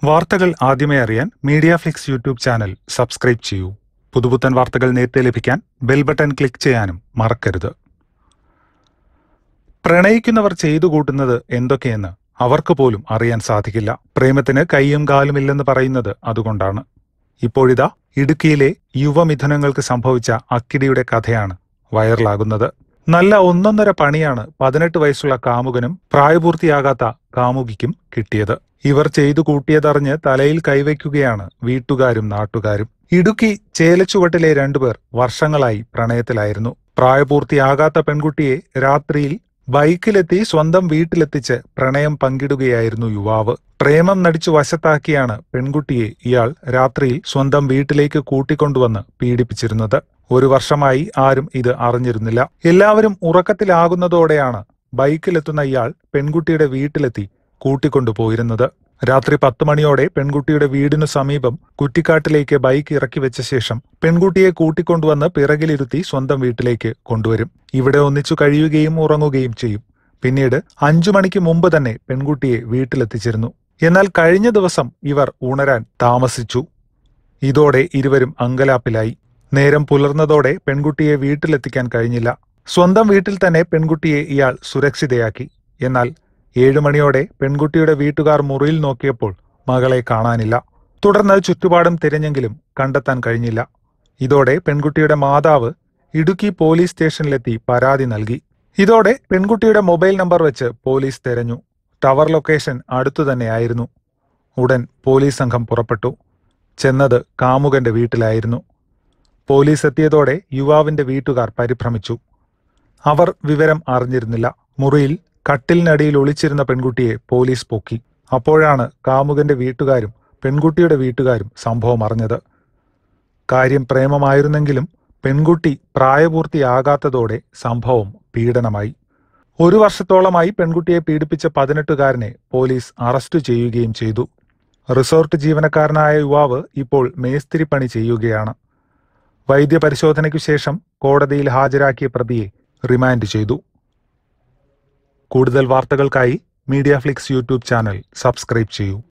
വാർത്തകൾ ആദ്യമേ അറിയാൻ Media Flix YouTube channel subscribe ചെയ്യൂ. പുതുപുത്തൻ വാർത്തകൾ നേരത്തെ ലഭിക്കാൻ ബെൽ ബട്ടൺ ക്ലിക്ക് ചെയ്യാനും മറക്കരുത്. പ്രണയിക്കുന്നവർ ചെയ്തു കൂട്ടുന്നത് എന്തൊക്കെയെന്ന് അവർക്ക് പോലും അറിയാൻ സാധിക്കില്ല. പ്രേമത്തിന് കൈയും കാലുമില്ലെന്ന് പറയുന്നത് അതുകൊണ്ടാണ്. ഇപ്പോഴിതാ ഇടുക്കിയിലെ യുവമിഥുനങ്ങൾക്ക് സംഭവിച്ച അക്കിടിയുടെ കഥയാണ് വൈറലാകുന്നത്. നല്ല ഒന്നൊന്നര പണിയാണ് 18 വയസ്സുള്ള കാമുകനും പ്രായപൂർത്തിയാകാത്ത കാമുകിക്കും കിട്ടിയത്. ഇവർ ചെയ്തു കൂട്ടിയതറിഞ്ഞ് തലയിൽ കൈവയ്ക്കുകയാണ് വീട്ടുകാരും നാട്ടുകാരും. ഇടുക്കി ചേലച്ചുവട്ടിലെ രണ്ടുപേർ വർഷങ്ങളായി പ്രണയത്തിലായിരുന്നു. പ്രായപൂർത്തിയാകാത്ത പെൺകുട്ടിയെ രാത്രിയിൽ ബൈക്കിലെത്തി സ്വന്തം വീട്ടിലെത്തിച്ച് പ്രണയം പങ്കിടുകയായിരുന്നു യുവാവ്. പ്രേമം നടിച്ചു വശത്താക്കിയാണ് പെൺകുട്ടിയെ ഇയാൾ രാത്രിയിൽ സ്വന്തം വീട്ടിലേക്ക് കൂട്ടിക്കൊണ്ടുവന്ന് പീഡിപ്പിച്ചിരുന്നത്. 1 വർഷമായി ആരും ഇത് അറിഞ്ഞിരുന്നില്ല. എല്ലാവരും ഉറക്കത്തിലാകുന്നതോടെയാണ് ബൈക്കിലെത്തുന്ന ഇയാൾ പെൺകുട്ടിയുടെ വീട്ടിലെത്തി കൂട്ടിക്കൊണ്ടുപോയിരുന്നത്. രാത്രി 10 മണിയോടെ പെൺകുട്ടിയുടെ വീടിനു സമീപം കുറ്റിക്കാട്ടിലേക്ക് ബൈക്ക് ഇറക്കി വെച്ച ശേഷം പെൺകുട്ടിയെ കൂട്ടിക്കൊണ്ടുവന്ന് പിറകിലിരുത്തി സ്വന്തം വീട്ടിലേക്ക് കൊണ്ടുവരും. ഇവിടെ ഒന്നിച്ചു കഴിയുകയും ഉറങ്ങുകയും ചെയ്യും. പിന്നീട് 5 മണിക്ക് മുമ്പ് തന്നെ പെൺകുട്ടിയെ വീട്ടിലെത്തിച്ചിരുന്നു. എന്നാൽ കഴിഞ്ഞ ദിവസം ഇവർ ഉണരാൻ താമസിച്ചു. ഇതോടെ ഇരുവരും അങ്കലാപ്പിലായി. നേരം പുലർന്നതോടെ പെൺകുട്ടിയെ വീട്ടിലെത്തിക്കാൻ കഴിഞ്ഞില്ല. സ്വന്തം വീട്ടിൽ തന്നെ പെൺകുട്ടിയെ ഇയാൾ സുരക്ഷിതയാക്കി. എന്നാൽ 7 മണിയോടെ പെൺകുട്ടിയുടെ വീട്ടുകാർ മുറിയിൽ നോക്കിയപ്പോൾ മകളെ കാണാനില്ല. തുടർന്ന് ചുറ്റുപാടും തിരഞ്ഞെങ്കിലും കണ്ടെത്താൻ കഴിഞ്ഞില്ല. ഇതോടെ പെൺകുട്ടിയുടെ മാതാവ് ഇടുക്കി പോലീസ് സ്റ്റേഷനിലെത്തി പരാതി നൽകി. ഇതോടെ പെൺകുട്ടിയുടെ മൊബൈൽ നമ്പർ വെച്ച് പോലീസ് തെരഞ്ഞു. ടവർ ലൊക്കേഷൻ അടുത്തുതന്നെയായിരുന്നു. ഉടൻ പോലീസ് സംഘം പുറപ്പെട്ടു. ചെന്നത് കാമുകന്റെ വീട്ടിലായിരുന്നു. പോലീസ് എത്തിയതോടെ യുവാവിന്റെ വീട്ടുകാർ പരിഭ്രമിച്ചു. അവർ വിവരം അറിഞ്ഞിരുന്നില്ല. മുറിയിൽ കട്ടിലിനടിയിൽ ഒളിച്ചിരുന്ന പെൺകുട്ടിയെ പോലീസ് പൊക്കി. അപ്പോഴാണ് കാമുകന്റെ വീട്ടുകാരും പെൺകുട്ടിയുടെ വീട്ടുകാരും സംഭവം അറിഞ്ഞത്. കാര്യം പ്രേമമായിരുന്നെങ്കിലും പെൺകുട്ടി പ്രായപൂർത്തിയാകാത്തതോടെ സംഭവം പീഡനമായി. 1 വർഷത്തോളമായി പെൺകുട്ടിയെ പീഡിപ്പിച്ച 18കാരനെ പോലീസ് അറസ്റ്റ് ചെയ്യുകയും ചെയ്തു. റിസോർട്ട് ജീവനക്കാരനായ യുവാവ് ഇപ്പോൾ മേസ്തിരി പണി ചെയ്യുകയാണ്. വൈദ്യപരിശോധനയ്ക്കു ശേഷം കോടതിയിൽ ഹാജരാക്കിയ പ്രതിയെ റിമാൻഡ് ചെയ്തു. കൂടുതൽ വാർത്തകൾക്കായി Media Flix YouTube channel subscribe ചെയ്യൂ.